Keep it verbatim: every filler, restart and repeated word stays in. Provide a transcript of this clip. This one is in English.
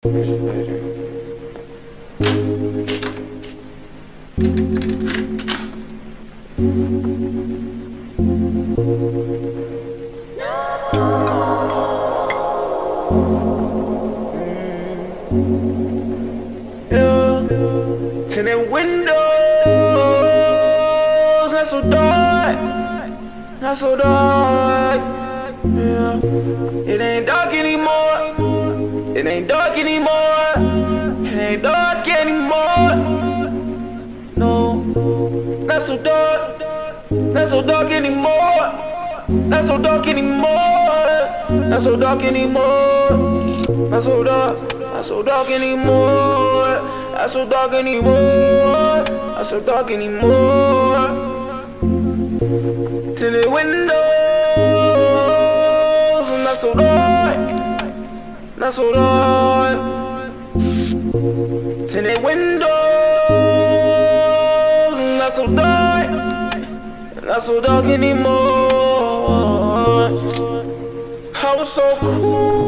Yeah, tinted windows, not so dark, not so dark. Yeah, it ain't dark anymore. It ain't dark anymore. It ain't dark anymore. No, not so dark, not so dark anymore. Not so dark anymore. Not so dark anymore. Not so dark. Not so dark anymore. Not so dark anymore. Not so dark anymore. Tinted windows, not so dark, not so dark. Tinted windows, not so dark, not so dark anymore. I was so cool.